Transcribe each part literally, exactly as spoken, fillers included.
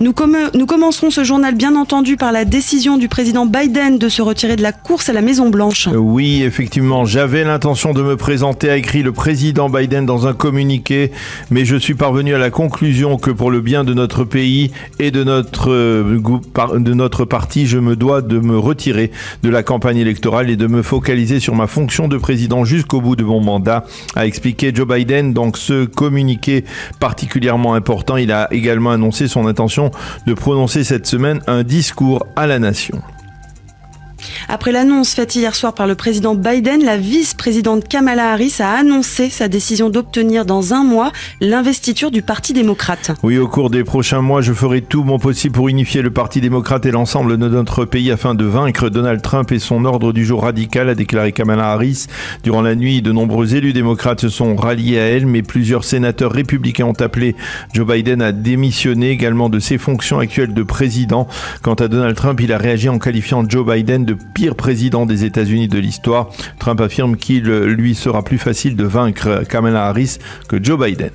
Nous, com- nous commencerons ce journal bien entendu par la décision du président Biden de se retirer de la course à la Maison-Blanche. Oui, effectivement, j'avais l'intention de me présenter, a écrit le président Biden dans un communiqué, mais je suis parvenu à la conclusion que pour le bien de notre pays et de notre, de notre parti, je me dois de me retirer de la campagne électorale et de me focaliser sur ma fonction de président jusqu'au bout de mon mandat, a expliqué Joe Biden. Donc ce communiqué particulièrement important, il a également annoncé son intention de prononcer cette semaine un discours à la nation. Après l'annonce faite hier soir par le président Biden, la vice-présidente Kamala Harris a annoncé sa décision d'obtenir dans un mois l'investiture du Parti démocrate. Oui, au cours des prochains mois, je ferai tout mon possible pour unifier le Parti démocrate et l'ensemble de notre pays afin de vaincre Donald Trump et son ordre du jour radical, a déclaré Kamala Harris. Durant la nuit, de nombreux élus démocrates se sont ralliés à elle, mais plusieurs sénateurs républicains ont appelé Joe Biden à démissionner également de ses fonctions actuelles de président. Quant à Donald Trump, il a réagi en qualifiant Joe Biden de pire président des États-Unis de l'histoire. Trump affirme qu'il lui sera plus facile de vaincre Kamala Harris que Joe Biden.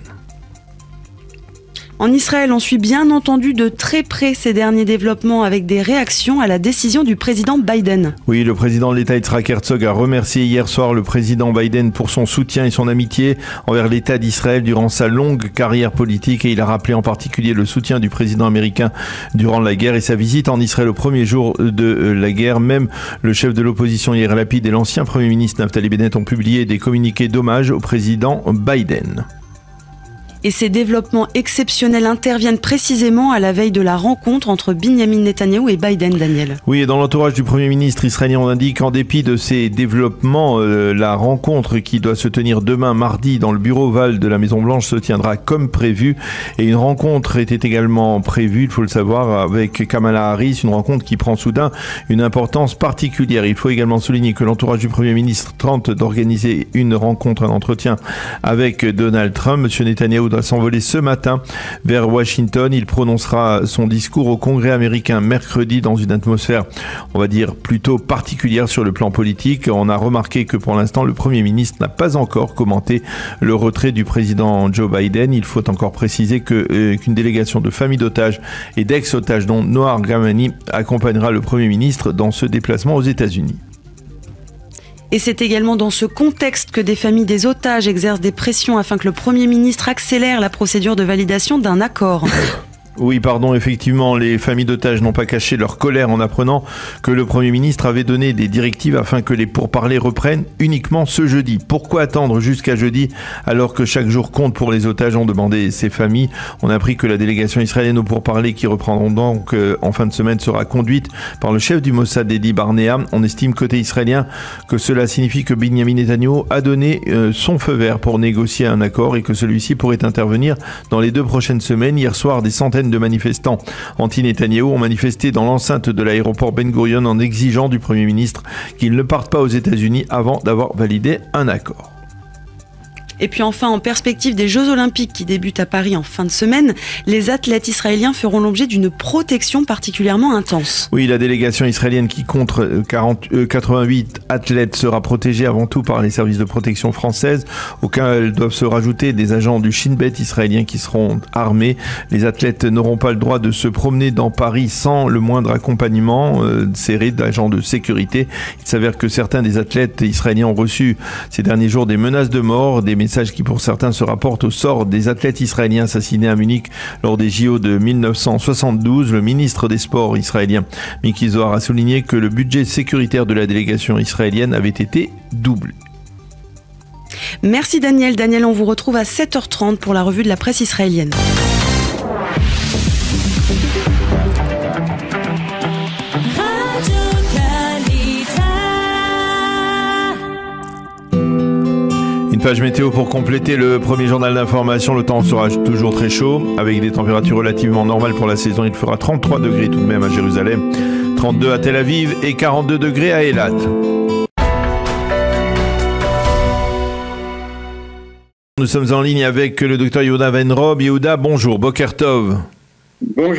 En Israël, on suit bien entendu de très près ces derniers développements avec des réactions à la décision du président Biden. Oui, le président de l'État Yitzhak Herzog a remercié hier soir le président Biden pour son soutien et son amitié envers l'État d'Israël durant sa longue carrière politique, et il a rappelé en particulier le soutien du président américain durant la guerre et sa visite en Israël au premier jour de la guerre. Même le chef de l'opposition Yair Lapid et l'ancien premier ministre Naftali Bennett ont publié des communiqués d'hommage au président Biden. Et ces développements exceptionnels interviennent précisément à la veille de la rencontre entre Binyamin Netanyahou et Biden, Daniel. Oui, et dans l'entourage du Premier ministre israélien, on indique qu'en dépit de ces développements, euh, la rencontre qui doit se tenir demain mardi dans le bureau ovale de la Maison-Blanche se tiendra comme prévu. Et une rencontre était également prévue, il faut le savoir, avec Kamala Harris, une rencontre qui prend soudain une importance particulière. Il faut également souligner que l'entourage du Premier ministre tente d'organiser une rencontre, un entretien avec Donald Trump. Monsieur Netanyahou doit s'envoler ce matin vers Washington. Il prononcera son discours au Congrès américain mercredi dans une atmosphère, on va dire, plutôt particulière sur le plan politique. On a remarqué que pour l'instant, le Premier ministre n'a pas encore commenté le retrait du président Joe Biden. Il faut encore préciser que, euh, qu'une délégation de familles d'otages et d'ex-otages, dont Noah Argamani, accompagnera le Premier ministre dans ce déplacement aux États-Unis. Et c'est également dans ce contexte que des familles des otages exercent des pressions afin que le Premier ministre accélère la procédure de validation d'un accord. Oui, pardon, effectivement, les familles d'otages n'ont pas caché leur colère en apprenant que le Premier ministre avait donné des directives afin que les pourparlers reprennent uniquement ce jeudi. Pourquoi attendre jusqu'à jeudi alors que chaque jour compte pour les otages, ont demandé ces familles. On a appris que la délégation israélienne aux pourparlers qui reprendront donc euh, en fin de semaine sera conduite par le chef du Mossad, Edi Barnea. On estime côté israélien que cela signifie que Binyamin Netanyahou a donné euh, son feu vert pour négocier un accord et que celui-ci pourrait intervenir dans les deux prochaines semaines. Hier soir, des centaines de manifestants anti-Netanyahou ont manifesté dans l'enceinte de l'aéroport Ben Gurion en exigeant du Premier ministre qu'il ne parte pas aux États-Unis avant d'avoir validé un accord. Et puis enfin, en perspective des Jeux Olympiques qui débutent à Paris en fin de semaine, les athlètes israéliens feront l'objet d'une protection particulièrement intense. Oui, la délégation israélienne qui compte quarante, euh, quatre-vingt-huit athlètes sera protégée avant tout par les services de protection françaises, auxquels doivent se rajouter des agents du Shin Bet israélien qui seront armés. Les athlètes n'auront pas le droit de se promener dans Paris sans le moindre accompagnement euh, serré d'agents de sécurité. Il s'avère que certains des athlètes israéliens ont reçu ces derniers jours des menaces de mort, des message qui pour certains se rapporte au sort des athlètes israéliens assassinés à Munich lors des J O de mille neuf cent soixante-douze. Le ministre des Sports israélien, Miki Zohar, a souligné que le budget sécuritaire de la délégation israélienne avait été doublé. Merci Daniel. Daniel, on vous retrouve à sept heures trente pour la revue de la presse israélienne. Une page météo pour compléter le premier journal d'information. Le temps sera toujours très chaud, avec des températures relativement normales pour la saison. Il fera trente-trois degrés tout de même à Jérusalem, trente-deux à Tel Aviv et quarante-deux degrés à Eilat. Nous sommes en ligne avec le docteur Yehuda Venrob. Yehuda, bonjour. Boker Tov. Bonjour.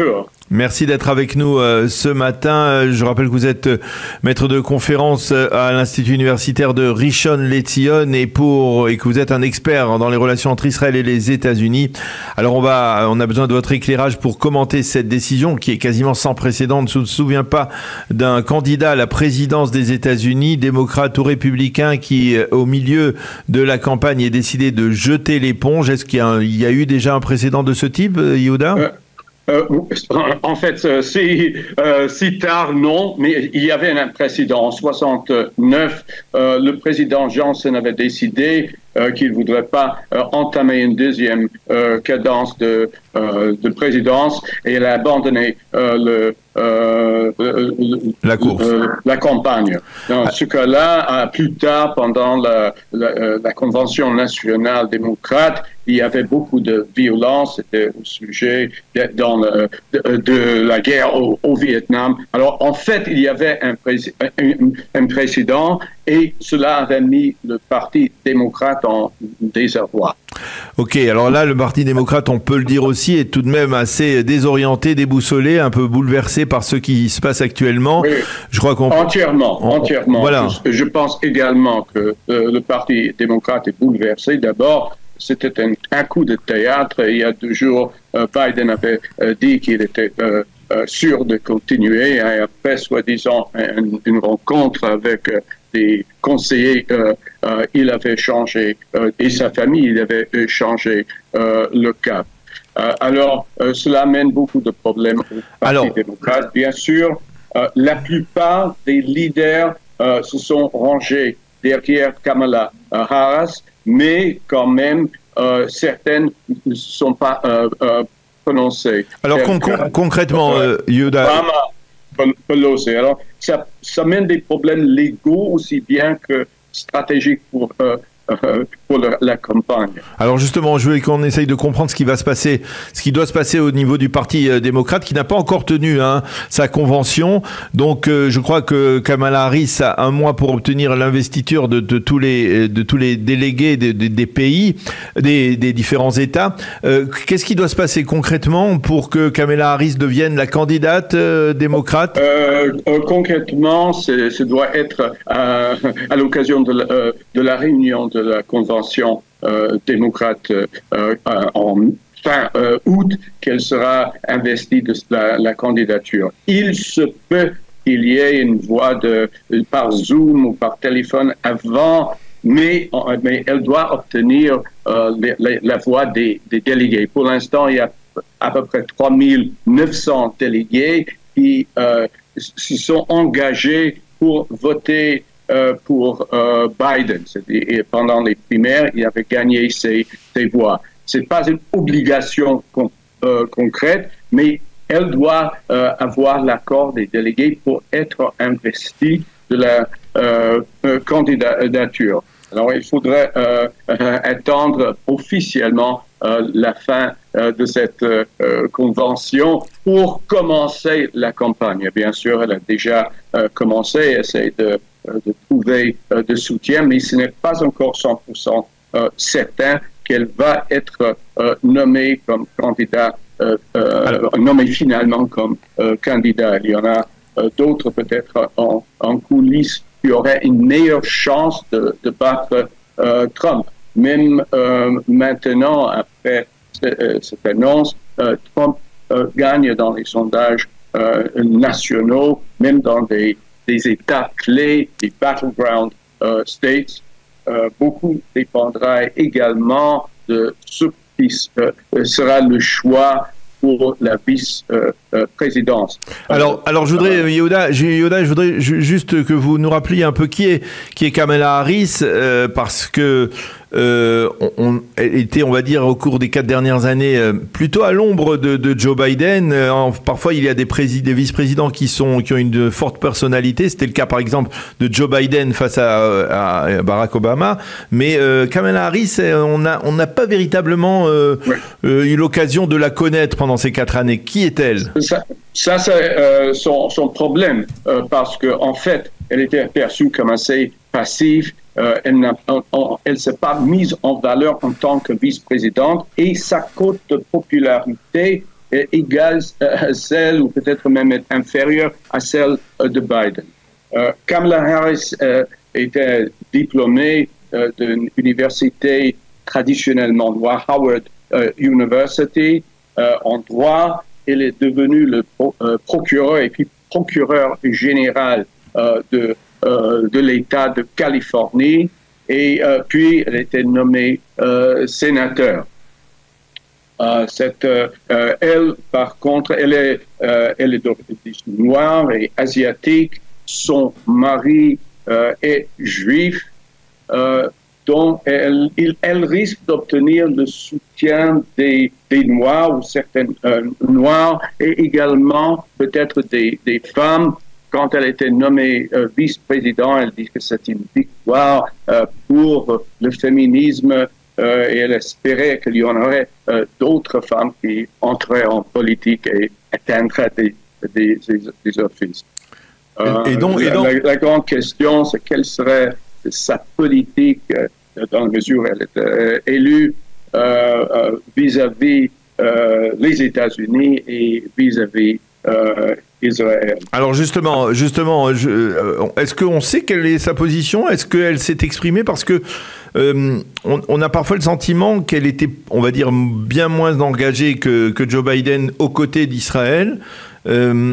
Merci d'être avec nous euh, ce matin. Je rappelle que vous êtes euh, maître de conférence euh, à l'Institut universitaire de Rishon LeZion et pour et que vous êtes un expert dans les relations entre Israël et les États-Unis. Alors on va, on a besoin de votre éclairage pour commenter cette décision qui est quasiment sans précédent. On ne se souvient pas d'un candidat à la présidence des États-Unis, démocrate ou républicain, qui au milieu de la campagne ait décidé de jeter l'éponge. Est-ce qu'il y a, un, il y a eu déjà un précédent de ce type, Yehuda ? euh... Euh, en fait, euh, si, euh, si tard, non, mais il y avait un précédent. En soixante-neuf, euh, le président Johnson avait décidé euh, qu'il ne voudrait pas euh, entamer une deuxième euh, cadence de, euh, de présidence et il a abandonné euh, le, euh, le, la course, euh, la campagne. Dans ah. ce cas-là, plus tard, pendant la, la, la Convention nationale démocrate, il y avait beaucoup de violence, c'était au sujet de, dans le, de, de la guerre au, au Vietnam. Alors, en fait, il y avait un, pré- un, un précédent et cela avait mis le Parti démocrate en désarroi. Ok, alors là, le Parti démocrate, on peut le dire aussi, est tout de même assez désorienté, déboussolé, un peu bouleversé par ce qui se passe actuellement. Oui, je crois qu'on entièrement, on, entièrement. Voilà. Je, je pense également que euh, le Parti démocrate est bouleversé. D'abord, c'était un, un coup de théâtre. Il y a deux jours, euh, Biden avait euh, dit qu'il était euh, euh, sûr de continuer. Et après, soi-disant, une, une rencontre avec euh, des conseillers, euh, euh, il avait changé, euh, et sa famille, il avait changé euh, le cap. Euh, alors, euh, cela amène beaucoup de problèmes au Parti alors... démocrate. Bien sûr, euh, la plupart des leaders euh, se sont rangés derrière Kamala Harris, mais quand même, euh, certaines ne se sont pas euh, euh, prononcées. Alors con- con- concrètement, euh, Yehuda... Pelosi. Alors, ça, ça mène des problèmes légaux aussi bien que stratégiques pour, euh, euh, pour la, la campagne. Alors justement, je veux qu'on essaye de comprendre ce qui va se passer, ce qui doit se passer au niveau du Parti euh, démocrate, qui n'a pas encore tenu hein, sa convention. Donc, euh, je crois que Kamala Harris a un mois pour obtenir l'investiture de, de tous les de tous les délégués de, de, des pays, des, des différents États. Euh, qu'est-ce qui doit se passer concrètement pour que Kamala Harris devienne la candidate euh, démocrate ? euh, euh, Concrètement, ce doit être euh, à l'occasion de, euh, de la réunion de la convention euh, démocrate euh, en fin euh, août qu'elle sera investie de la, la candidature. Il se peut qu'il y ait une voix de, par Zoom ou par téléphone avant, mais, mais elle doit obtenir euh, la, la voix des, des délégués. Pour l'instant, il y a à peu près trois mille neuf cents délégués qui euh, se sont engagés pour voter Euh, pour euh, Biden. Et pendant les primaires, il avait gagné ses, ses voix. C'est pas une obligation con, euh, concrète, mais elle doit euh, avoir l'accord des délégués pour être investie de la euh, euh, candidature. Alors, il faudrait euh, euh, attendre officiellement euh, la fin euh, de cette euh, convention pour commencer la campagne. Bien sûr, elle a déjà euh, commencé, essaie de de trouver euh, de soutien, mais ce n'est pas encore cent pour cent euh, certain qu'elle va être euh, nommée comme candidat, euh, euh, nommée finalement comme euh, candidat. Il y en a euh, d'autres peut-être en, en coulisses qui auraient une meilleure chance de, de battre euh, Trump. Même euh, maintenant, après euh, cette annonce, euh, Trump euh, gagne dans les sondages euh, nationaux, même dans des des États clés, des battleground uh, states. Euh, beaucoup dépendra également de ce qui euh, sera le choix pour la vice-présidence. Euh, alors, alors, je voudrais, Yehuda, Yehuda, je voudrais juste que vous nous rappeliez un peu qui est, qui est Kamala Harris, euh, parce que Euh, on, on, elle était, on va dire, au cours des quatre dernières années, euh, plutôt à l'ombre de, de Joe Biden. Euh, en, parfois, il y a des, présid- des vice-présidents qui sont qui ont une forte personnalité. C'était le cas, par exemple, de Joe Biden face à, à Barack Obama. Mais euh, Kamala Harris, on n'a on n'a pas véritablement euh, oui. euh, eu l'occasion de la connaître pendant ces quatre années. Qui est-elle ? Ça, ça c'est euh, son, son problème, euh, parce que en fait, elle était perçue comme assez passive. Euh, elle ne s'est pas mise en valeur en tant que vice-présidente et sa cote de popularité est égale à celle, ou peut-être même être inférieure à celle de Biden. Euh, Kamala Harris euh, était diplômée euh, d'une université traditionnellement noire, Howard euh, University, euh, en droit. Elle est devenue le pro, euh, procureur et puis procureur général euh, de, euh, de l'État de Californie. Et euh, puis, elle était nommée euh, sénateur. Euh, cette, euh, elle, par contre, elle est, euh, elle est d'origine noire et asiatique. Son mari euh, est juif. Euh, donc, elle, il, elle risque d'obtenir le soutien des, des Noirs ou certaines euh, Noirs et également peut-être des, des femmes. Quand elle était nommée euh, vice-président, elle dit que c'est une victoire euh, pour le féminisme euh, et elle espérait qu'il y en aurait euh, d'autres femmes qui entreraient en politique et atteindraient des, des, des, des offices. Euh, et donc, et donc... La, la grande question, c'est quelle serait sa politique euh, dans la mesure où elle est euh, élue euh, euh, vis-à-vis euh, les États-Unis et vis-à-vis euh, Israël. Alors justement, justement, je, euh, est-ce qu'on sait quelle est sa position? Est-ce qu'elle s'est exprimée? Parce que euh, on, on a parfois le sentiment qu'elle était, on va dire, bien moins engagée que, que Joe Biden aux côtés d'Israël. Euh,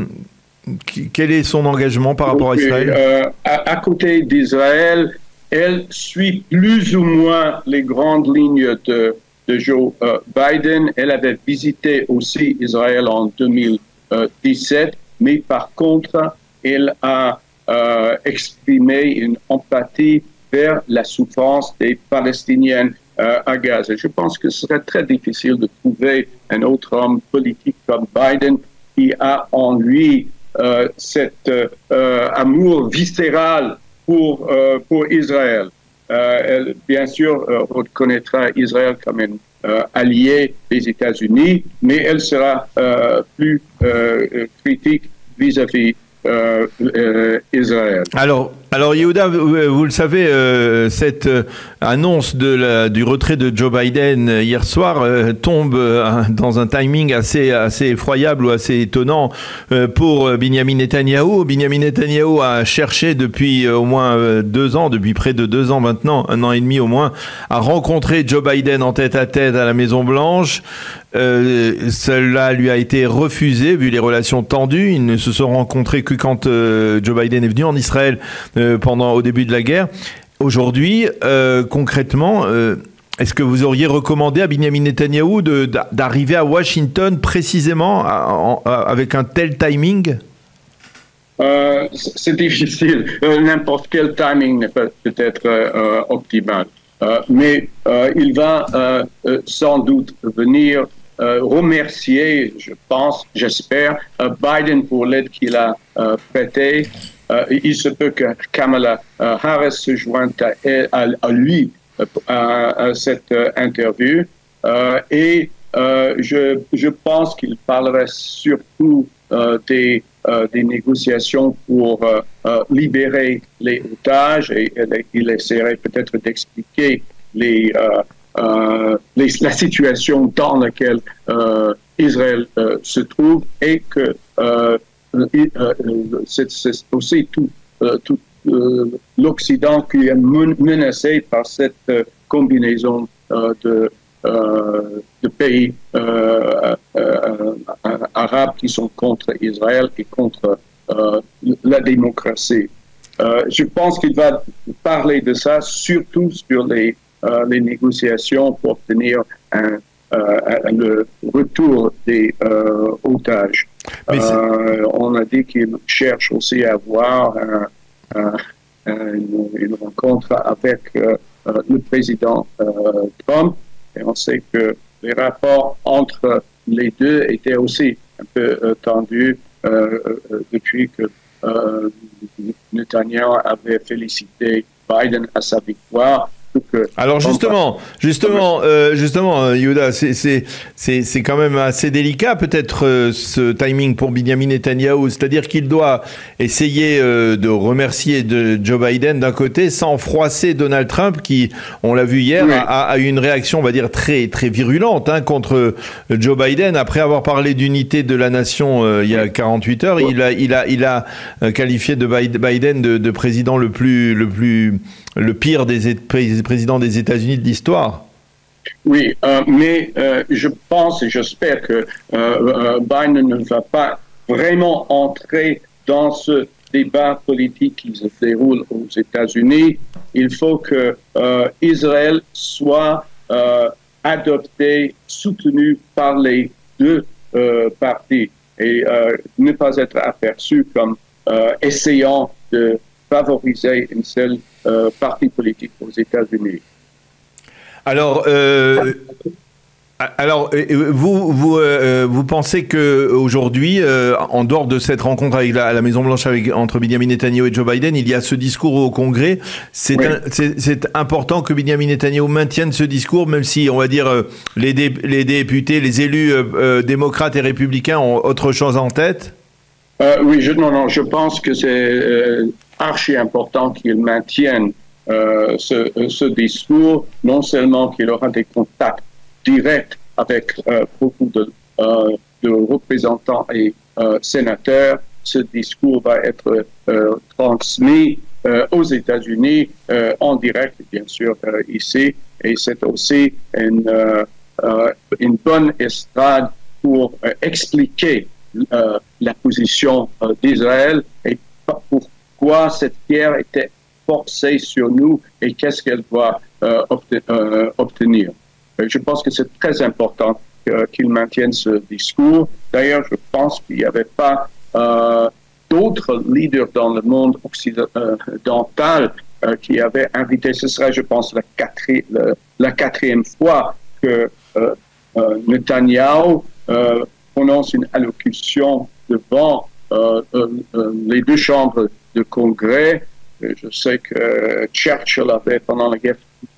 quel est son engagement par rapport okay, à Israël? euh, à, à côté d'Israël, elle suit plus ou moins les grandes lignes de, de Joe euh, Biden. Elle avait visité aussi Israël en deux mille dix-sept. Mais par contre, elle a euh, exprimé une empathie vers la souffrance des Palestiniens euh, à Gaza. Je pense que ce serait très difficile de trouver un autre homme politique comme Biden qui a en lui euh, cet euh, amour viscéral pour, euh, pour Israël. Euh, elle, bien sûr, euh, reconnaîtra Israël comme un euh, allié des États-Unis, mais elle sera euh, plus euh, critique vis-à-vis euh, euh, Israël. Alors, alors Yehuda, vous, vous le savez, euh, cette euh, annonce de la, du retrait de Joe Biden euh, hier soir euh, tombe euh, dans un timing assez, assez effroyable ou assez étonnant euh, pour Benjamin Netanyahou. Benjamin Netanyahou a cherché depuis euh, au moins euh, deux ans, depuis près de deux ans maintenant, un an et demi au moins, à rencontrer Joe Biden en tête à tête à la Maison-Blanche. Euh, cela lui a été refusé vu les relations tendues. Ils ne se sont rencontrés que quand euh, Joe Biden est venu en Israël euh, pendant au début de la guerre. Aujourd'hui, euh, concrètement, euh, est-ce que vous auriez recommandé à Benjamin Netanyahou de, d'arriver à Washington précisément à, à, avec un tel timing? euh, C'est difficile. Euh, n'importe quel timing n'est peut, peut être euh, optimal. Euh, mais euh, il va euh, euh, sans doute venir euh, remercier, je pense, j'espère, euh, Biden pour l'aide qu'il a euh, prêtée. Euh, il se peut que Kamala euh, Harris se joigne à, à, à lui euh, à, à cette euh, interview. Euh, et euh, je, je pense qu'il parlerait surtout euh, des Euh, des négociations pour euh, euh, libérer les otages et, et il essaierait peut-être d'expliquer les, euh, euh, les, la situation dans laquelle euh, Israël euh, se trouve et que euh, euh, c'est, c'est aussi tout, euh, tout euh, l'Occident qui est menacé par cette euh, combinaison euh, de Euh, de pays euh, euh, euh, arabes qui sont contre Israël et contre euh, la démocratie. Euh, je pense qu'il va parler de ça, surtout sur les, euh, les négociations pour obtenir un, euh, le retour des euh, otages. Euh, on a dit qu'il cherche aussi à avoir un, un, une, une rencontre avec euh, le président euh, Trump. Et on sait que les rapports entre les deux étaient aussi un peu euh, tendus euh, euh, depuis que euh, Netanyahu avait félicité Biden à sa victoire. surtout que... Alors justement, justement, euh, justement, Yehuda, c'est c'est c'est c'est quand même assez délicat peut-être euh, ce timing pour Benjamin Netanyahou, c'est-à-dire qu'il doit essayer euh, de remercier de Joe Biden d'un côté sans froisser Donald Trump qui, on l'a vu hier, oui. a, a eu une réaction, on va dire très très virulente hein, contre Joe Biden après avoir parlé d'unité de la nation euh, il y a quarante-huit heures. Oui. Il a il a il a qualifié de Biden de, de président le plus le plus le pire des présidents des États-Unis de l'histoire. Oui, euh, mais euh, je pense et j'espère que euh, euh, Biden ne va pas vraiment entrer dans ce débat politique qui se déroule aux États-Unis. Il faut que euh, Israël soit euh, adopté, soutenu par les deux euh, partis et euh, ne pas être aperçu comme euh, essayant de favoriser une seule euh, parti politique aux États-Unis. Alors, euh, alors, vous vous euh, vous pensez que aujourd'hui, euh, en dehors de cette rencontre avec la, la Maison Blanche avec entre Benjamin Netanyahou et Joe Biden, il y a ce discours au Congrès. C'est oui. c'est important que Benjamin Netanyahou maintienne ce discours, même si on va dire euh, les dé, les députés, les élus euh, euh, démocrates et républicains ont autre chose en tête. Euh, oui, je, non, non, je pense que c'est euh, archi important qu'ils maintiennent euh, ce, ce discours, non seulement qu'il aura des contacts directs avec euh, beaucoup de, euh, de représentants et euh, sénateurs, ce discours va être euh, transmis euh, aux États-Unis euh, en direct, bien sûr, euh, ici, et c'est aussi une, euh, euh, une bonne estrade pour euh, expliquer Euh, la position euh, d'Israël et pourquoi cette guerre était forcée sur nous et qu'est-ce qu'elle doit euh, obte euh, obtenir. Et je pense que c'est très important euh, qu'il maintienne ce discours. D'ailleurs, je pense qu'il n'y avait pas euh, d'autres leaders dans le monde occidental euh, qui avaient invité. Ce serait, je pense, la, quatri la, la quatrième fois que euh, euh, Netanyahou euh, prononce une allocution devant euh, euh, les deux chambres de Congrès. Je sais que Churchill avait, pendant la guerre,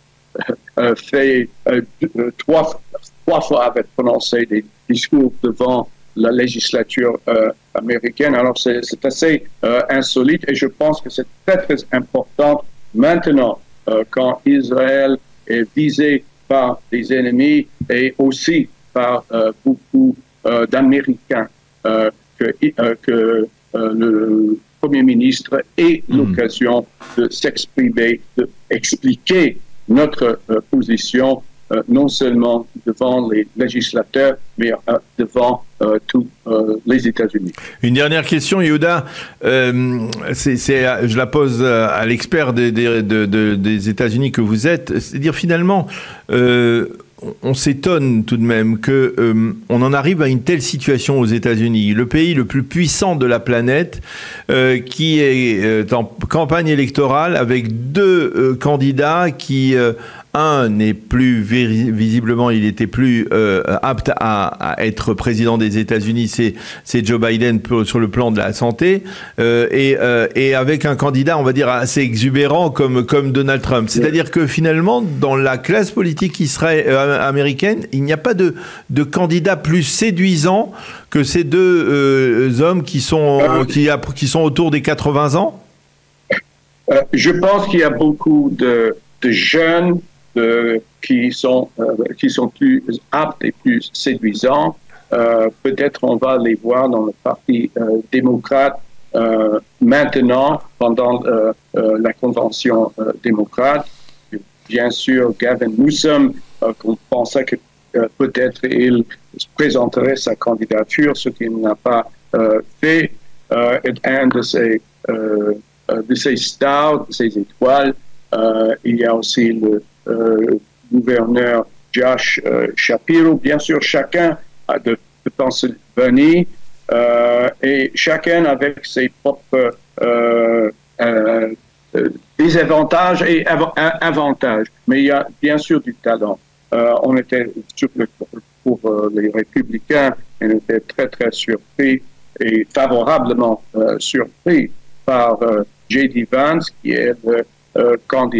euh, fait euh, trois, trois fois avait prononcé des discours devant la législature euh, américaine. Alors c'est assez euh, insolite et je pense que c'est très très important maintenant euh, quand Israël est visé par des ennemis et aussi par euh, beaucoup Euh, d'Américains, euh, que, euh, que euh, le Premier ministre ait mmh. l'occasion de s'exprimer, d'expliquer notre euh, position, euh, non seulement devant les législateurs, mais euh, devant euh, tous euh, les États-Unis. Une dernière question, Yehuda. Euh, c'est, c'est, je la pose à l'expert des, des, de, de, des États-Unis que vous êtes. C'est-à-dire, finalement, euh, on s'étonne tout de même que euh, on en arrive à une telle situation aux États-Unis, le pays le plus puissant de la planète, euh, qui est euh, en campagne électorale avec deux euh, candidats qui euh, un n'est plus visiblement, il était plus euh, apte à, à être président des États-Unis, c'est c'est Joe Biden pour, sur le plan de la santé, euh, et euh, et avec un candidat, on va dire assez exubérant comme comme Donald Trump. C'est-à-dire que finalement, dans la classe politique israélienne euh, américaine, il n'y a pas de de candidat plus séduisant que ces deux euh, hommes qui sont euh, qui a, qui sont autour des quatre-vingts ans. Euh, je pense qu'il y a beaucoup de de jeunes De, qui sont euh, qui sont plus aptes et plus séduisants. Euh, peut-être on va les voir dans le parti euh, démocrate euh, maintenant pendant euh, euh, la convention euh, démocrate. Bien sûr, Gavin Newsom, euh, qu'on pensait que euh, peut-être il présenterait sa candidature, ce qu'il n'a pas euh, fait, euh, est un de ces euh, de ces stars, de ces étoiles. Euh, il y a aussi le Euh, gouverneur Josh euh, Shapiro. Bien sûr, chacun a de, de Pennsylvanie euh, et chacun avec ses propres euh, euh, euh, désavantages et av avantages. Mais il y a bien sûr du talent. Euh, on était sur le, pour euh, les républicains, on était très très surpris et favorablement euh, surpris par euh, J D Vance, qui est le euh, candidat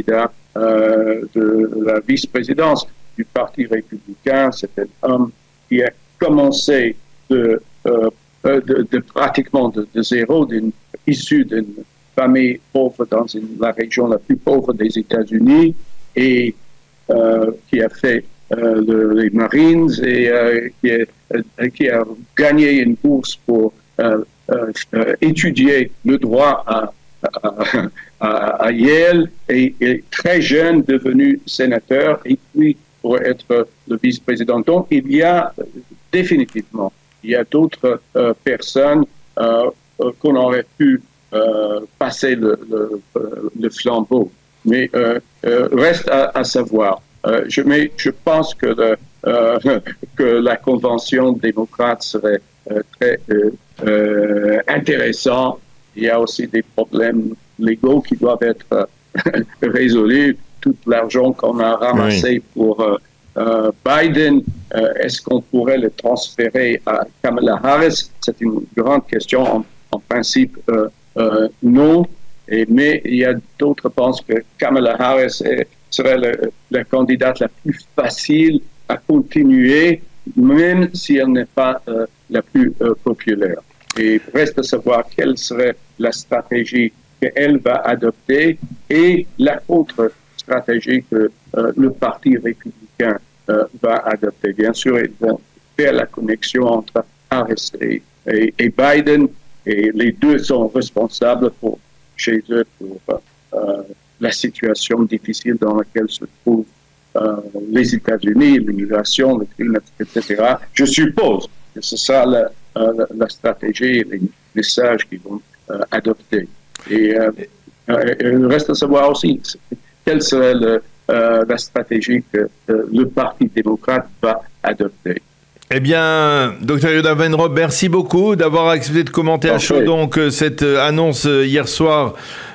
euh, de la vice-présidence du Parti républicain. C'est un homme qui a commencé de, euh, de, de pratiquement de, de zéro, d'une, issu d'une famille pauvre dans une, la région la plus pauvre des États-Unis, et euh, qui a fait euh, le, les Marines et euh, qui, a, euh, qui a gagné une bourse pour euh, euh, étudier le droit à, à, à, à Yale, et, et très jeune devenu sénateur, et puis pour être le vice-président. Donc il y a définitivement, il y a d'autres euh, personnes euh, euh, qu'on aurait pu euh, passer le, le, le flambeau. Mais euh, euh, reste à, à savoir. Euh, je, mais je pense que, le, euh, que la convention démocrate serait euh, très euh, euh, intéressante. Il y a aussi des problèmes légaux qui doivent être euh, résolus. Tout l'argent qu'on a ramassé oui. pour euh, euh, Biden, euh, est-ce qu'on pourrait le transférer à Kamala Harris? C'est une grande question. En, en principe, euh, euh, non. Et, mais il y a d'autres qui pensent que Kamala Harris est, serait le, la candidate la plus facile à continuer, même si elle n'est pas euh, la plus euh, populaire. Et reste à savoir quelle serait la stratégie qu'elle va adopter et la contre-stratégie que euh, le Parti républicain euh, va adopter. Bien sûr, ils vont faire la connexion entre Harris et, et, et Biden, et les deux sont responsables pour, chez eux pour euh, la situation difficile dans laquelle se trouvent euh, les États-Unis, l'immigration, le crime, et cetera. Je suppose que ce sera la, euh, la stratégie et les messages qu'ils vont euh, adopter. Et euh, euh, il reste à savoir aussi quelle serait le, euh, la stratégie que euh, le Parti démocrate va adopter. Eh bien, docteur Yehuda Weinrop, merci beaucoup d'avoir accepté de commenter à chaud donc cette annonce hier soir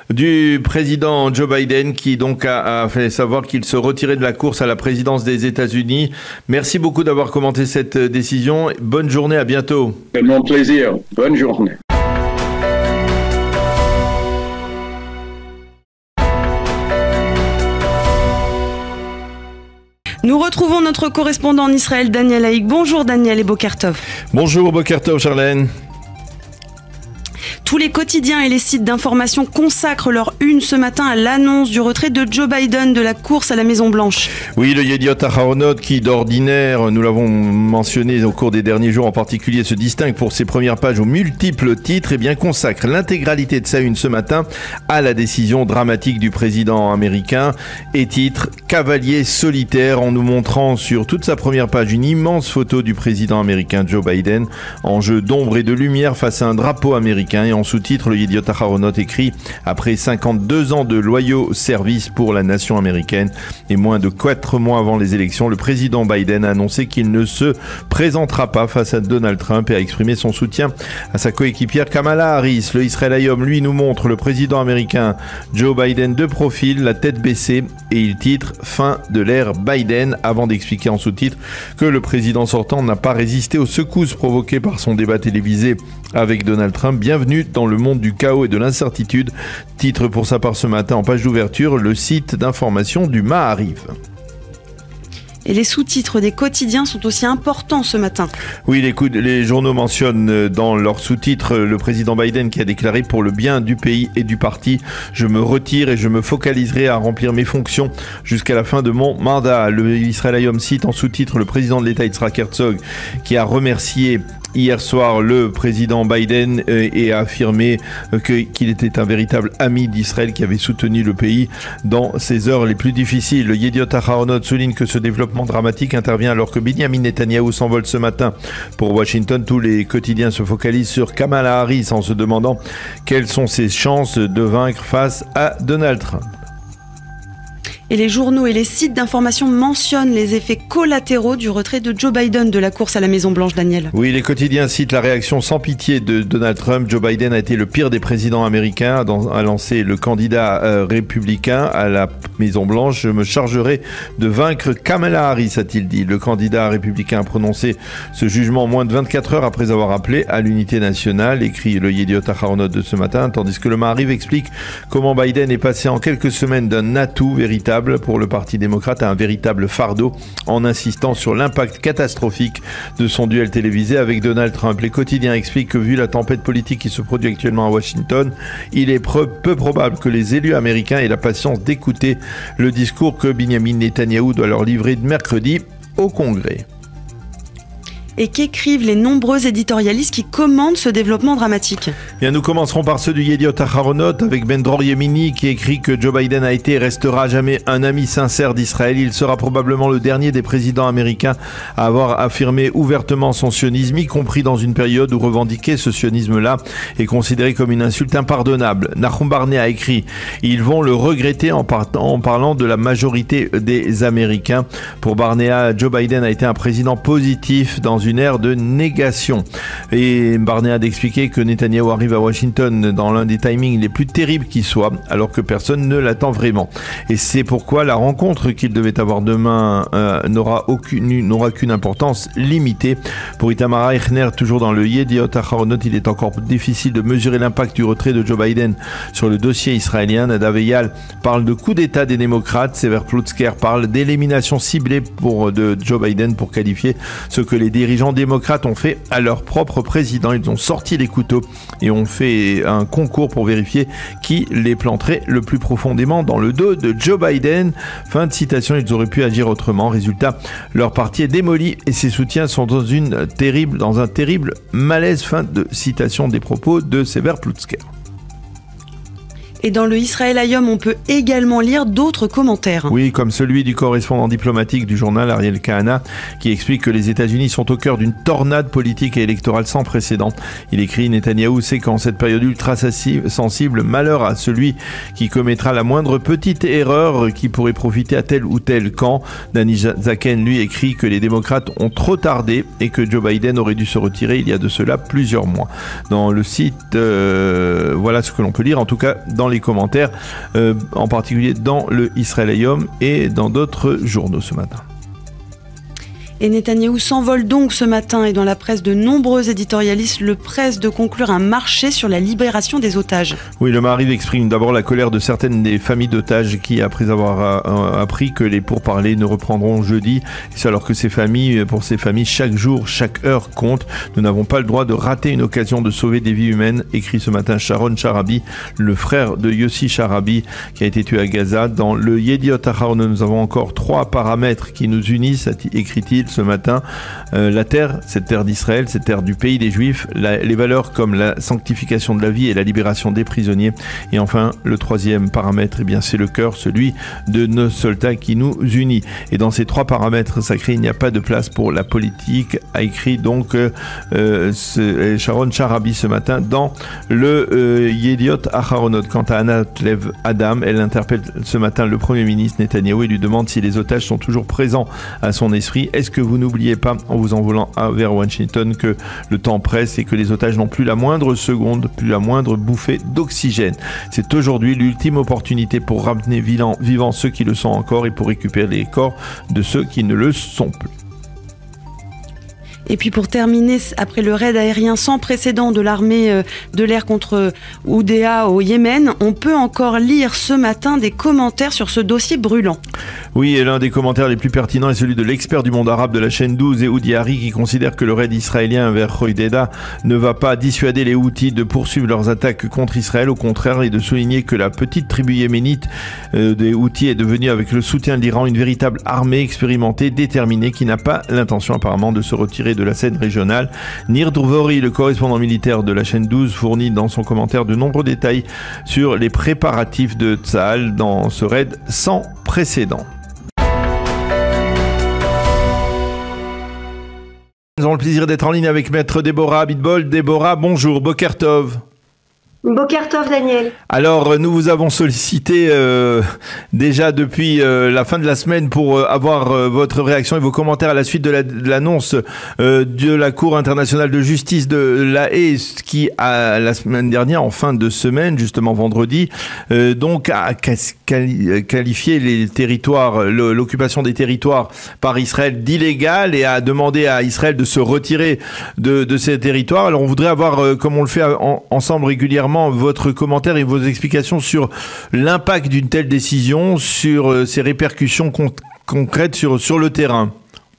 du président Joe Biden, qui donc a, a fait savoir qu'il se retirait de la course à la présidence des États-Unis. Merci beaucoup d'avoir commenté cette décision. Bonne journée, à bientôt. C'est mon plaisir. Bonne journée. Nous retrouvons notre correspondant en Israël, Daniel Haïk. Bonjour Daniel et Boker Tov. Bonjour Boker Tov, Charlène. Tous les quotidiens et les sites d'information consacrent leur une ce matin à l'annonce du retrait de Joe Biden de la course à la Maison-Blanche. Oui, le Yediot Aharonot, qui d'ordinaire, nous l'avons mentionné au cours des derniers jours en particulier, se distingue pour ses premières pages aux multiples titres, et bien consacre l'intégralité de sa une ce matin à la décision dramatique du président américain, et titre « Cavalier solitaire » en nous montrant sur toute sa première page une immense photo du président américain Joe Biden en jeu d'ombre et de lumière face à un drapeau américain. Et en sous-titre, le Yediot Aharonot écrit « Après cinquante-deux ans de loyaux services pour la nation américaine et moins de quatre mois avant les élections, le président Biden a annoncé qu'il ne se présentera pas face à Donald Trump et a exprimé son soutien à sa coéquipière Kamala Harris. Le Israël Hayom, lui, nous montre le président américain Joe Biden de profil, la tête baissée, et il titre « Fin de l'ère Biden » avant d'expliquer en sous-titre que le président sortant n'a pas résisté aux secousses provoquées par son débat télévisé avec Donald Trump. Bienvenue dans le monde du chaos et de l'incertitude. Titre pour sa part ce matin en page d'ouverture, le site d'information du Maariv. Et les sous-titres des quotidiens sont aussi importants ce matin. Oui, les, coups, les journaux mentionnent dans leurs sous-titres le président Biden qui a déclaré « Pour le bien du pays et du parti, je me retire et je me focaliserai à remplir mes fonctions jusqu'à la fin de mon mandat ». Le Israël Hayom cite en sous-titre le président de l'État Yitzhak Herzog qui a remercié hier soir le président Biden euh, et a affirmé euh, que, qu'il était un véritable ami d'Israël qui avait soutenu le pays dans ses heures les plus difficiles. Le Yediot Aharonot souligne que ce développement dramatique intervient alors que Benjamin Netanyahou s'envole ce matin pour Washington. Tous les quotidiens se focalisent sur Kamala Harris en se demandant quelles sont ses chances de vaincre face à Donald Trump. Et les journaux et les sites d'information mentionnent les effets collatéraux du retrait de Joe Biden de la course à la Maison-Blanche, Daniel. Oui, les quotidiens citent la réaction sans pitié de Donald Trump. Joe Biden a été le pire des présidents américains, a lancé le candidat euh, républicain à la Maison-Blanche. Je me chargerai de vaincre Kamala Harris, a-t-il dit. Le candidat républicain a prononcé ce jugement moins de vingt-quatre heures après avoir appelé à l'unité nationale, écrit le Yediot Aharonot de ce matin, tandis que le Maariv explique comment Biden est passé en quelques semaines d'un atout véritable inévitable pour le Parti démocrate, un véritable fardeau, en insistant sur l'impact catastrophique de son duel télévisé avec Donald Trump. Les quotidiens expliquent que vu la tempête politique qui se produit actuellement à Washington, il est peu probable que les élus américains aient la patience d'écouter le discours que Benjamin Netanyahou doit leur livrer mercredi au Congrès. Et qu'écrivent les nombreux éditorialistes qui commandent ce développement dramatique? Bien, nous commencerons par ceux du Yediot Aharonot avec Ben Dror Yemini qui écrit que Joe Biden a été et restera à jamais un ami sincère d'Israël. Il sera probablement le dernier des présidents américains à avoir affirmé ouvertement son sionisme, y compris dans une période où revendiquer ce sionisme-là est considéré comme une insulte impardonnable. Nahum Barnea a écrit « Ils vont le regretter en, partant, en parlant de la majorité des Américains ». Pour Barnea, Joe Biden a été un président positif dans une ère de négation. Et Barnea d'expliquer que Netanyahou arrive à Washington dans l'un des timings les plus terribles qui soient, alors que personne ne l'attend vraiment. Et c'est pourquoi la rencontre qu'il devait avoir demain euh, n'aura aucune, n'aura qu'une importance limitée. Pour Itamar Eichner, toujours dans le Yediot Aharonot, il est encore difficile de mesurer l'impact du retrait de Joe Biden sur le dossier israélien. Nadav Eyal parle de coup d'État des démocrates. Sever Plutzker parle d'élimination ciblée pour, de Joe Biden pour qualifier ce que les dirigeants démocrates ont fait à leur propre président. Ils ont sorti les couteaux et ont fait un concours pour vérifier qui les planterait le plus profondément dans le dos de Joe Biden. Fin de citation, ils auraient pu agir autrement. Résultat, leur parti est démoli et ses soutiens sont dans, une terrible, dans un terrible malaise. Fin de citation des propos de Sever Plutzker. Et dans le Israël Hayom, on peut également lire d'autres commentaires. Oui, comme celui du correspondant diplomatique du journal, Ariel Kahana, qui explique que les États-Unis sont au cœur d'une tornade politique et électorale sans précédent. Il écrit « Netanyahou sait qu'en cette période ultra sensible, malheur à celui qui commettra la moindre petite erreur qui pourrait profiter à tel ou tel camp ». Danny Zaken, lui, écrit que les démocrates ont trop tardé et que Joe Biden aurait dû se retirer il y a de cela plusieurs mois. Dans le site, euh, voilà ce que l'on peut lire, en tout cas dans les commentaires, euh, en particulier dans le Israël Hayom et dans d'autres journaux ce matin. Et Netanyahou s'envole donc ce matin et dans la presse de nombreux éditorialistes le pressent de conclure un marché sur la libération des otages. Oui, le Maariv exprime d'abord la colère de certaines des familles d'otages qui, après avoir euh, appris que les pourparlers ne reprendront jeudi, et c'est alors que ces familles, pour ces familles, chaque jour, chaque heure compte. Nous n'avons pas le droit de rater une occasion de sauver des vies humaines, écrit ce matin Sharon Sharabi, le frère de Yossi Sharabi, qui a été tué à Gaza. Dans le Yediot Aharonot, nous avons encore trois paramètres qui nous unissent, écrit-il ce matin. Euh, la terre, cette terre d'Israël, cette terre du pays des Juifs, la, les valeurs comme la sanctification de la vie et la libération des prisonniers. Et enfin, le troisième paramètre, eh bien, c'est le cœur, celui de nos soldats qui nous unit. Et dans ces trois paramètres sacrés, il n'y a pas de place pour la politique, a écrit donc euh, ce, Sharon Sharabi ce matin dans le euh, Yediot Aharonot. Quant à Anat Lev Adam, elle interpelle ce matin le Premier ministre Netanyahou et lui demande si les otages sont toujours présents à son esprit. Est-ce que vous n'oubliez pas, en vous envolant vers Washington, que le temps presse et que les otages n'ont plus la moindre seconde, plus la moindre bouffée d'oxygène. C'est aujourd'hui l'ultime opportunité pour ramener vivants ceux qui le sont encore et pour récupérer les corps de ceux qui ne le sont plus. Et puis pour terminer, après le raid aérien sans précédent de l'armée de l'air contre Oudéa au Yémen, on peut encore lire ce matin des commentaires sur ce dossier brûlant. Oui, et l'un des commentaires les plus pertinents est celui de l'expert du monde arabe de la chaîne douze, Ehud Hari, qui considère que le raid israélien vers Hodeida ne va pas dissuader les Houthis de poursuivre leurs attaques contre Israël, au contraire, et de souligner que la petite tribu yéménite euh, des Houthis est devenue, avec le soutien de l'Iran, une véritable armée expérimentée, déterminée, qui n'a pas l'intention apparemment de se retirer de la scène régionale. Nir Dvori, le correspondant militaire de la chaîne douze, fournit dans son commentaire de nombreux détails sur les préparatifs de Tsahal dans ce raid sans précédent. Nous avons le plaisir d'être en ligne avec Maître Déborah Abitbol. Déborah, bonjour, Boker Tov. Boker Tov, Daniel. Alors, nous vous avons sollicité euh, déjà depuis euh, la fin de la semaine pour euh, avoir euh, votre réaction et vos commentaires à la suite de, la, de l'annonce euh, de la Cour internationale de justice de La Haye, qui, à, la semaine dernière, en fin de semaine, justement vendredi, euh, donc a qualifié les territoires, l'occupation des territoires par Israël d'illégale et a demandé à Israël de se retirer de, de ces territoires. Alors, on voudrait avoir, euh, comme on le fait en, ensemble régulièrement, premièrement, votre commentaire et vos explications sur l'impact d'une telle décision, sur euh, ses répercussions con concrètes sur, sur le terrain.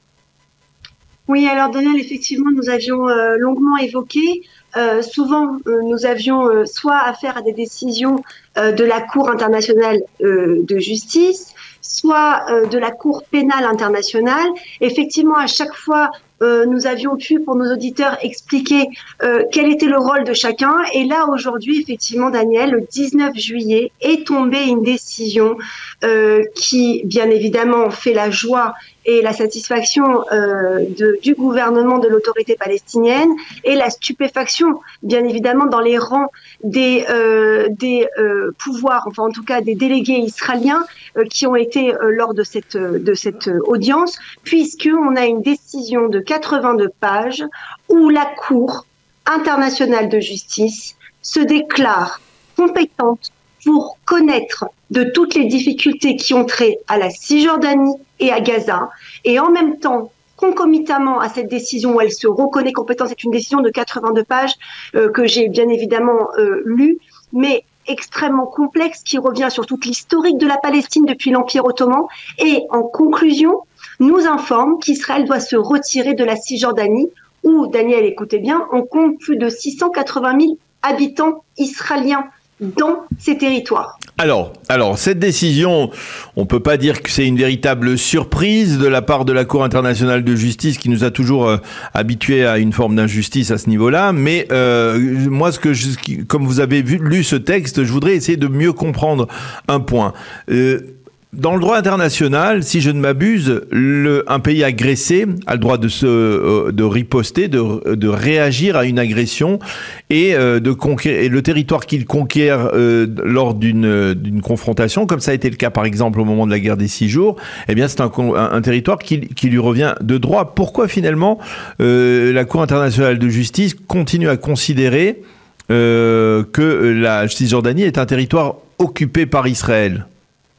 Oui, alors Daniel, effectivement, nous avions euh, longuement évoqué, euh, souvent euh, nous avions euh, soit affaire à des décisions euh, de la Cour internationale euh, de justice, soit euh, de la Cour pénale internationale. Effectivement, à chaque fois, euh, nous avions pu, pour nos auditeurs, expliquer euh, quel était le rôle de chacun. Et là, aujourd'hui, effectivement, Daniel, le dix-neuf juillet, est tombée une décision euh, qui, bien évidemment, fait la joie et la satisfaction euh, de, du gouvernement de l'autorité palestinienne et la stupéfaction, bien évidemment, dans les rangs des, euh, des euh, pouvoirs, enfin en tout cas des délégués israéliens euh, qui ont été euh, lors de cette, de cette audience, puisqu'on a une décision de quatre-vingt-deux pages où la Cour internationale de justice se déclare compétente pour connaître de toutes les difficultés qui ont trait à la Cisjordanie et à Gaza, et en même temps, concomitamment à cette décision où elle se reconnaît compétente, c'est une décision de quatre-vingt-deux pages euh, que j'ai bien évidemment euh, lue, mais extrêmement complexe, qui revient sur toute l'historique de la Palestine depuis l'Empire ottoman, et en conclusion, nous informe qu'Israël doit se retirer de la Cisjordanie, où, Daniel, écoutez bien, on compte plus de six cent quatre-vingt mille habitants israéliens dans ces territoires. Alors, alors, cette décision, on peut pas dire que c'est une véritable surprise de la part de la Cour internationale de justice qui nous a toujours euh, habitués à une forme d'injustice à ce niveau-là. Mais euh, moi, ce que je, comme vous avez vu, lu ce texte, je voudrais essayer de mieux comprendre un point. Euh, Dans le droit international, si je ne m'abuse, le, un pays agressé a le droit de se, euh, de riposter, de, de réagir à une agression et euh, de conquérir, et le territoire qu'il conquiert euh, lors d'une, d'une confrontation, comme ça a été le cas par exemple au moment de la guerre des six jours, eh bien c'est un, un, un territoire qui, qui lui revient de droit. Pourquoi finalement euh, la Cour internationale de justice continue à considérer euh, que la Cisjordanie est un territoire occupé par Israël ?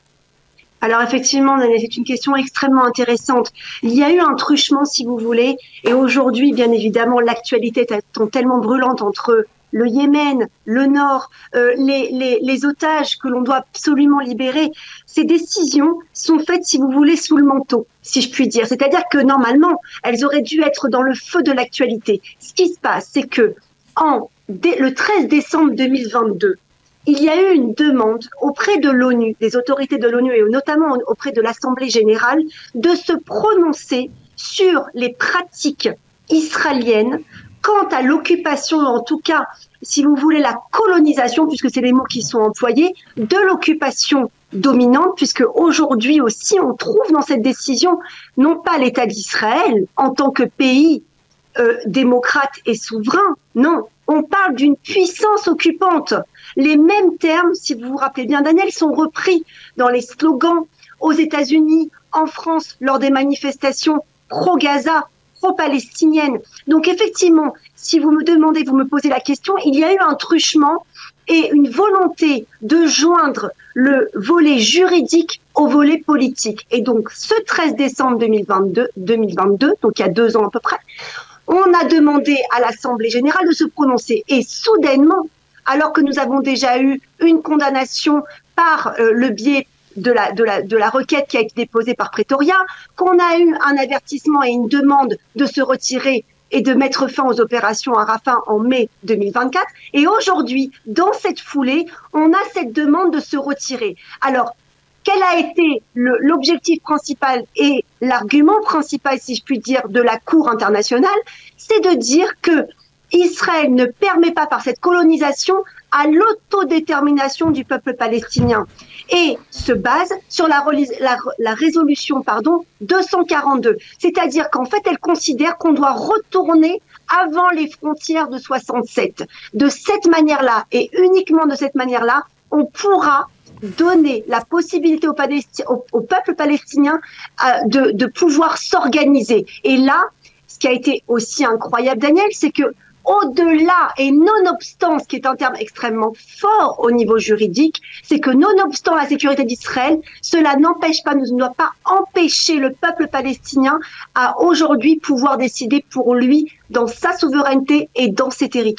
Alors effectivement, c'est une question extrêmement intéressante. Il y a eu un truchement, si vous voulez, et aujourd'hui, bien évidemment, l'actualité est tellement brûlante entre le Yémen, le Nord, euh, les, les, les otages que l'on doit absolument libérer. Ces décisions sont faites, si vous voulez, sous le manteau, si je puis dire. C'est-à-dire que normalement, elles auraient dû être dans le feu de l'actualité. Ce qui se passe, c'est que en, dès, le treize décembre deux mille vingt-deux, il y a eu une demande auprès de l'ONU, des autorités de l'ONU et notamment auprès de l'Assemblée générale, de se prononcer sur les pratiques israéliennes quant à l'occupation, en tout cas, si vous voulez, la colonisation, puisque c'est les mots qui sont employés, de l'occupation dominante, puisque aujourd'hui aussi, on trouve dans cette décision, non pas l'État d'Israël en tant que pays euh, démocrate et souverain, non, on parle d'une puissance occupante. Les mêmes termes, si vous vous rappelez bien, Daniel, sont repris dans les slogans aux États-Unis, en France, lors des manifestations pro-Gaza, pro-palestiniennes. Donc effectivement, si vous me demandez, vous me posez la question, il y a eu un truchement et une volonté de joindre le volet juridique au volet politique. Et donc, ce treize décembre deux mille vingt-deux, deux mille vingt-deux, donc il y a deux ans à peu près, on a demandé à l'Assemblée générale de se prononcer. Et soudainement, alors que nous avons déjà eu une condamnation par euh, le biais de la, de, la, de la requête qui a été déposée par Pretoria, qu'on a eu un avertissement et une demande de se retirer et de mettre fin aux opérations à Rafah en mai deux mille vingt-quatre. Et aujourd'hui, dans cette foulée, on a cette demande de se retirer. Alors, quel a été l'objectif principal et l'argument principal, si je puis dire, de la Cour internationale? C'est de dire que Israël ne permet pas, par cette colonisation, à l'autodétermination du peuple palestinien et se base sur la, la, la résolution pardon, deux cent quarante-deux. C'est-à-dire qu'en fait, elle considère qu'on doit retourner avant les frontières de soixante-sept. De cette manière-là, et uniquement de cette manière-là, on pourra donner la possibilité au, au, au peuple palestinien euh, de, de pouvoir s'organiser. Et là, ce qui a été aussi incroyable, Daniel, c'est que au-delà et nonobstant, ce qui est un terme extrêmement fort au niveau juridique, c'est que nonobstant la sécurité d'Israël, cela n'empêche pas, ne doit pas empêcher le peuple palestinien à aujourd'hui pouvoir décider pour lui dans sa souveraineté et dans ses territoires.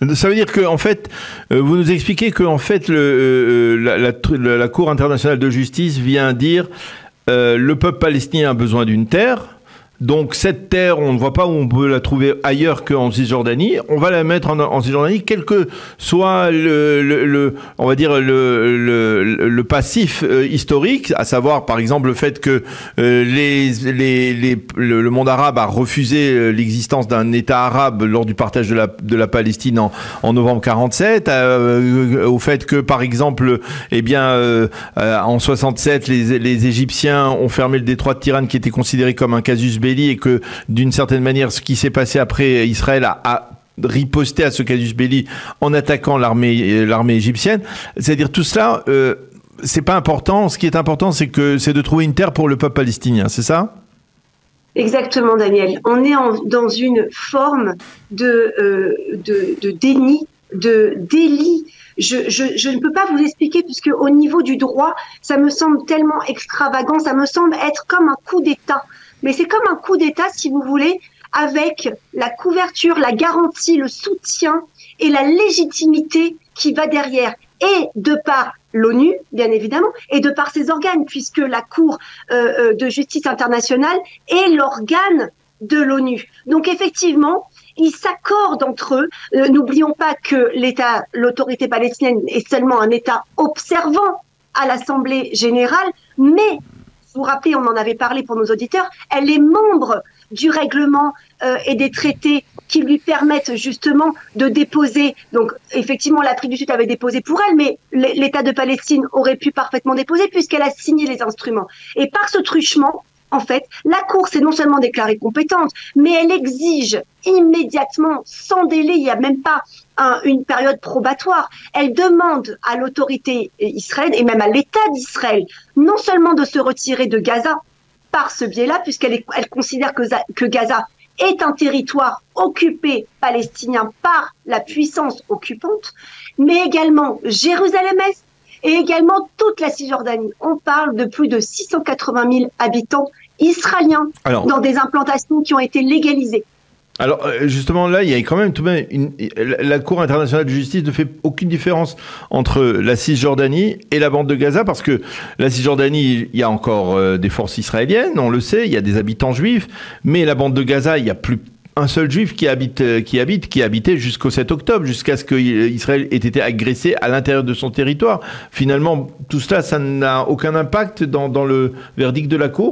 Ça veut dire que, en fait, vous nous expliquez que, en fait, le, la, la, la Cour internationale de justice vient dire euh, le peuple palestinien a besoin d'une terre. Donc cette terre, on ne voit pas où on peut la trouver ailleurs qu'en Cisjordanie. On va la mettre en, en Cisjordanie, quel que soit le, le, le on va dire le, le, le passif euh, historique, à savoir par exemple le fait que euh, les, les, les, le, le monde arabe a refusé l'existence d'un État arabe lors du partage de la, de la Palestine en, en novembre quarante-sept, euh, au fait que par exemple, eh bien, euh, euh, en soixante-sept, les, les Égyptiens ont fermé le détroit de Tiran qui était considéré comme un casus belli, et que d'une certaine manière ce qui s'est passé après, Israël a, a riposté à ce casus belli en attaquant l'armée l'armée égyptienne. C'est-à-dire tout cela, euh, c'est pas important. Ce qui est important, c'est que c'est de trouver une terre pour le peuple palestinien, c'est ça? Exactement, Daniel. On est en, dans une forme de, euh, de, de déni, de délit. Je, je, je ne peux pas vous expliquer puisque au niveau du droit, ça me semble tellement extravagant, ça me semble être comme un coup d'État. Mais c'est comme un coup d'État, si vous voulez, avec la couverture, la garantie, le soutien et la légitimité qui va derrière. Et de par l'ONU, bien évidemment, et de par ses organes, puisque la Cour euh, de justice internationale est l'organe de l'ONU. Donc effectivement, ils s'accordent entre eux. Euh, n'oublions pas que l'État, l'autorité palestinienne est seulement un État observant à l'Assemblée générale, mais vous vous rappelez, on en avait parlé pour nos auditeurs, elle est membre du règlement euh, et des traités qui lui permettent justement de déposer. Donc, effectivement, l'Afrique du Sud avait déposé pour elle, mais l'État de Palestine aurait pu parfaitement déposer puisqu'elle a signé les instruments. Et par ce truchement, en fait, la Cour s'est non seulement déclarée compétente, mais elle exige immédiatement, sans délai, il n'y a même pas un, une période probatoire, elle demande à l'autorité israélienne et même à l'État d'Israël non seulement de se retirer de Gaza par ce biais-là, puisqu'elle elle considère que, que Gaza est un territoire occupé palestinien par la puissance occupante, mais également Jérusalem-Est et également toute la Cisjordanie. On parle de plus de six cent quatre-vingt mille habitants israéliens Alors, dans des implantations qui ont été légalisées. Alors justement là, il y a quand même tout de même une, la Cour internationale de justice ne fait aucune différence entre la Cisjordanie et la bande de Gaza, parce que la Cisjordanie, il y a encore euh, des forces israéliennes, on le sait, il y a des habitants juifs, mais la bande de Gaza, il y a plus un seul juif qui habite, qui habite, qui habitait jusqu'au sept octobre, jusqu'à ce qu'Israël ait été agressé à l'intérieur de son territoire. Finalement, tout cela, ça n'a aucun impact dans, dans le verdict de la Cour ?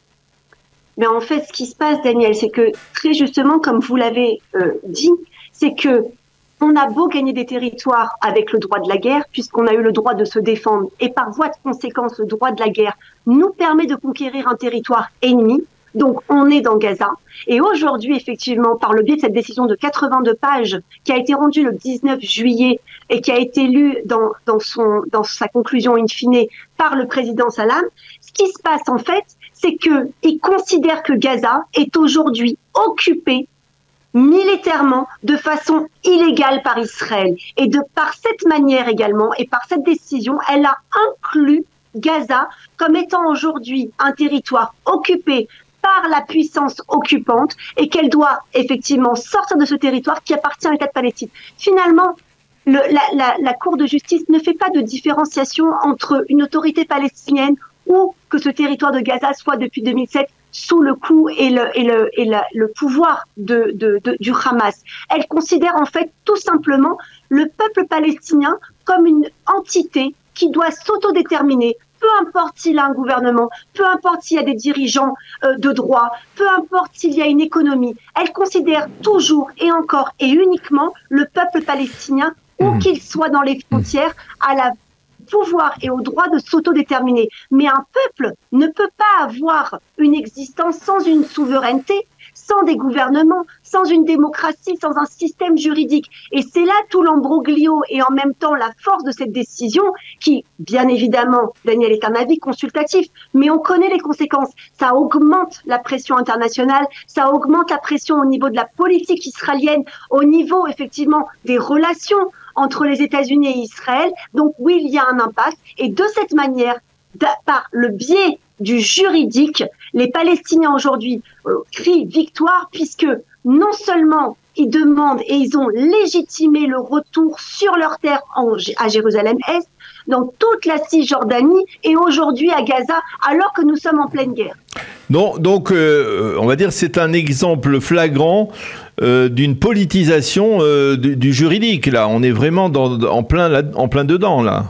Mais en fait, ce qui se passe, Daniel, c'est que très justement, comme vous l'avez euh, dit, c'est que on a beau gagner des territoires avec le droit de la guerre, puisqu'on a eu le droit de se défendre, et par voie de conséquence, le droit de la guerre nous permet de conquérir un territoire ennemi. Donc, on est dans Gaza. Et aujourd'hui, effectivement, par le biais de cette décision de quatre-vingt-deux pages qui a été rendue le dix-neuf juillet et qui a été lue dans, dans, son, dans sa conclusion in fine par le président Salam, ce qui se passe en fait, c'est qu'il considère que Gaza est aujourd'hui occupé militairement de façon illégale par Israël. Et de par cette manière également, et par cette décision, elle a inclus Gaza comme étant aujourd'hui un territoire occupé par la puissance occupante et qu'elle doit effectivement sortir de ce territoire qui appartient à l'État de Palestine. Finalement, le, la, la, la Cour de justice ne fait pas de différenciation entre une autorité palestinienne ou que ce territoire de Gaza soit depuis deux mille sept sous le coup et le, et le, et la, le pouvoir de, de, de, du Hamas. Elle considère en fait tout simplement le peuple palestinien comme une entité qui doit s'autodéterminer, peu importe s'il a un gouvernement, peu importe s'il y a des dirigeants euh, de droit, peu importe s'il y a une économie. Elle considère toujours et encore et uniquement le peuple palestinien, où mmh. qu'il soit dans les frontières, à la pouvoir et au droit de s'autodéterminer. Mais un peuple ne peut pas avoir une existence sans une souveraineté, sans des gouvernements, sans une démocratie, sans un système juridique. Et c'est là tout l'embroglio et en même temps la force de cette décision qui, bien évidemment, Daniel, est un avis consultatif, mais on connaît les conséquences. Ça augmente la pression internationale, ça augmente la pression au niveau de la politique israélienne, au niveau, effectivement, des relations entre les États-Unis et Israël. Donc oui, il y a un impact. Et de cette manière, par le biais du juridique, les Palestiniens aujourd'hui euh, crient victoire puisque non seulement ils demandent et ils ont légitimé le retour sur leur terre en, à Jérusalem-Est, dans toute la Cisjordanie et aujourd'hui à Gaza, alors que nous sommes en pleine guerre. Donc, donc euh, on va dire c'est un exemple flagrant euh, d'une politisation euh, du, du juridique. Là, on est vraiment dans, en, plein, là, en plein dedans, là.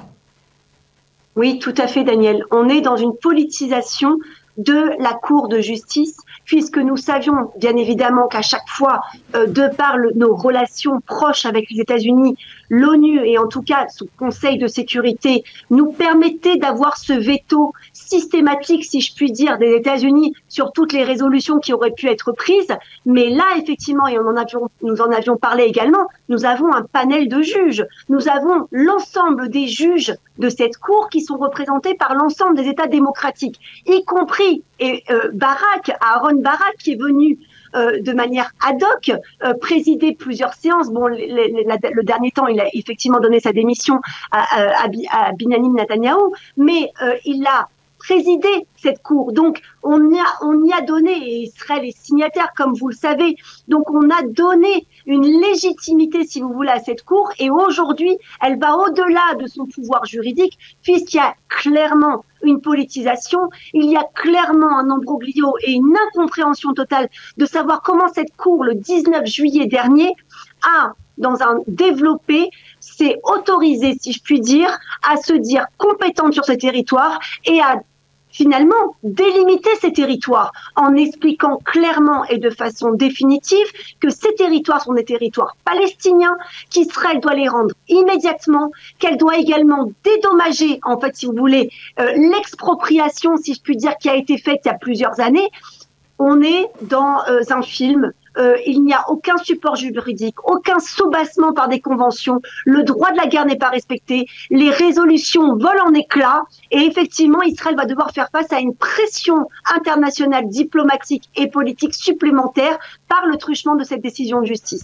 Oui, tout à fait, Daniel. On est dans une politisation de la Cour de justice, puisque nous savions bien évidemment qu'à chaque fois, euh, de par le, nos relations proches avec les États-Unis, l'ONU et en tout cas son Conseil de sécurité nous permettait d'avoir ce veto systématique, si je puis dire, des États-Unis sur toutes les résolutions qui auraient pu être prises. Mais là, effectivement, et on en avions, nous en avions parlé également, nous avons un panel de juges. Nous avons l'ensemble des juges de cette Cour qui sont représentés par l'ensemble des États démocratiques, y compris et, euh, Barak, Aaron Barak, qui est venu Euh, de manière ad hoc, euh, présider plusieurs séances. Bon, les, les, la, le dernier temps, il a effectivement donné sa démission à, à, à Benyamin Netanyahou, mais euh, il a présidé cette cour. Donc, on y a, on y a donné, et Israël est signataire, comme vous le savez, donc on a donné une légitimité, si vous voulez, à cette cour, et aujourd'hui, elle va au-delà de son pouvoir juridique, puisqu'il y a clairement une politisation, il y a clairement un imbroglio et une incompréhension totale de savoir comment cette cour, le dix-neuf juillet dernier, a, dans un développé, s'est autorisée, si je puis dire, à se dire compétente sur ce territoire et à finalement délimiter ces territoires en expliquant clairement et de façon définitive que ces territoires sont des territoires palestiniens, qu'Israël doit les rendre immédiatement, qu'elle doit également dédommager, en fait, si vous voulez, euh, l'expropriation, si je puis dire, qui a été faite il y a plusieurs années. On est dans euh, un film. Euh, il n'y a aucun support juridique, aucun soubassement par des conventions, le droit de la guerre n'est pas respecté, les résolutions volent en éclats et effectivement Israël va devoir faire face à une pression internationale diplomatique et politique supplémentaire par le truchement de cette décision de justice.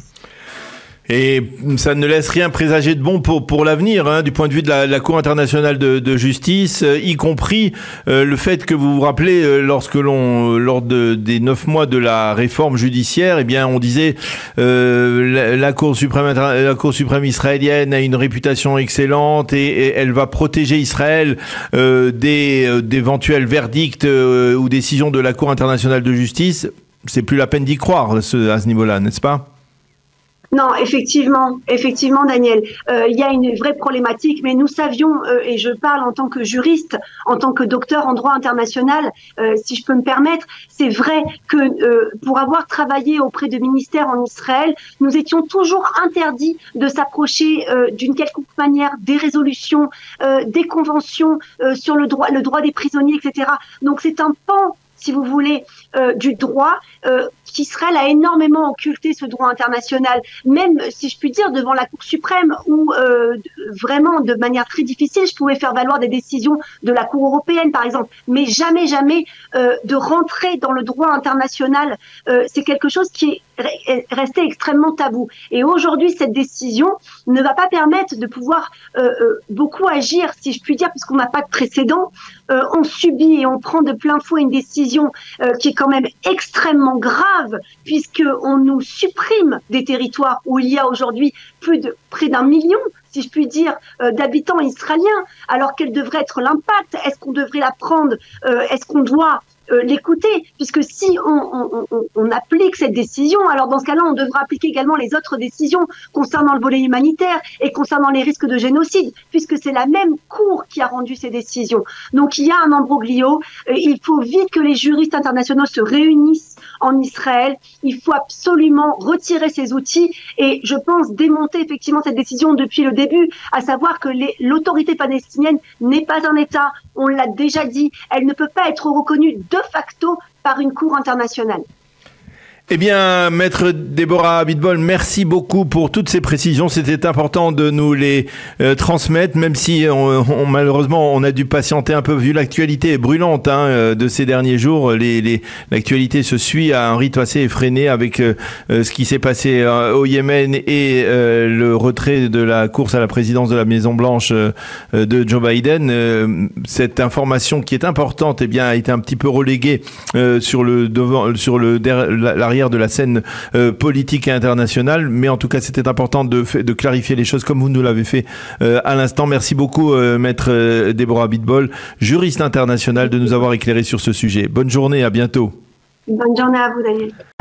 Et ça ne laisse rien présager de bon pour pour l'avenir, hein, du point de vue de la, la Cour internationale de, de justice, euh, y compris euh, le fait que vous vous rappelez, euh, lorsque l'on, lors de, des neuf mois de la réforme judiciaire, eh bien, on disait euh, la, la Cour suprême, la Cour suprême israélienne a une réputation excellente et, et elle va protéger Israël euh, des euh, d'éventuels verdicts euh, ou décisions de la Cour internationale de justice. C'est plus la peine d'y croire à ce, à ce niveau-là, n'est-ce pas? Non, effectivement, effectivement, Daniel, euh, il y a une vraie problématique, mais nous savions, euh, et je parle en tant que juriste, en tant que docteur en droit international, euh, si je peux me permettre, c'est vrai que euh, pour avoir travaillé auprès de ministères en Israël, nous étions toujours interdits de s'approcher euh, d'une quelconque manière des résolutions, euh, des conventions euh, sur le droit, le droit des prisonniers, et cetera. Donc c'est un pan, si vous voulez, euh, du droit euh, qu'Israël a énormément occulté ce droit international, même, si je puis dire, devant la Cour suprême, où euh, vraiment, de manière très difficile, je pouvais faire valoir des décisions de la Cour européenne, par exemple, mais jamais, jamais euh, de rentrer dans le droit international, euh, c'est quelque chose qui est resté extrêmement tabou. Et aujourd'hui, cette décision ne va pas permettre de pouvoir euh, euh, beaucoup agir, si je puis dire, puisqu'on n'a pas de précédent. Euh, on subit et on prend de plein fouet une décision euh, qui est quand même extrêmement grave, puisqu'on nous supprime des territoires où il y a aujourd'hui plus de près d'un million, si je puis dire, euh, d'habitants israéliens, alors quel devrait être l'impact? Est-ce qu'on devrait la prendre? euh, Est-ce qu'on doit Euh, l'écouter, puisque si on, on, on, on applique cette décision, alors dans ce cas-là, on devra appliquer également les autres décisions concernant le volet humanitaire et concernant les risques de génocide, puisque c'est la même Cour qui a rendu ces décisions. Donc il y a un imbroglio, euh, il faut vite que les juristes internationaux se réunissent en Israël, il faut absolument retirer ces outils et je pense démonter effectivement cette décision depuis le début, à savoir que l'autorité palestinienne n'est pas un État, on l'a déjà dit, elle ne peut pas être reconnue de facto par une cour internationale. Eh bien, Maître Déborah Abitbol, merci beaucoup pour toutes ces précisions. C'était important de nous les euh, transmettre, même si on, on, malheureusement on a dû patienter un peu vu l'actualité brûlante hein, de ces derniers jours. Les, les, l'actualité se suit à un rythme assez effréné avec euh, ce qui s'est passé euh, au Yémen et euh, le retrait de la course à la présidence de la Maison Blanche euh, de Joe Biden. Euh, cette information qui est importante, eh bien, a été un petit peu reléguée euh, sur le devant, sur le la, la l'arrière de la scène euh, politique et internationale. Mais en tout cas, c'était important de, de clarifier les choses comme vous nous l'avez fait euh, à l'instant. Merci beaucoup, euh, maître euh, Déborah Abitbol, juriste internationale, de nous avoir éclairé sur ce sujet. Bonne journée, à bientôt. Bonne journée à vous, Daniel.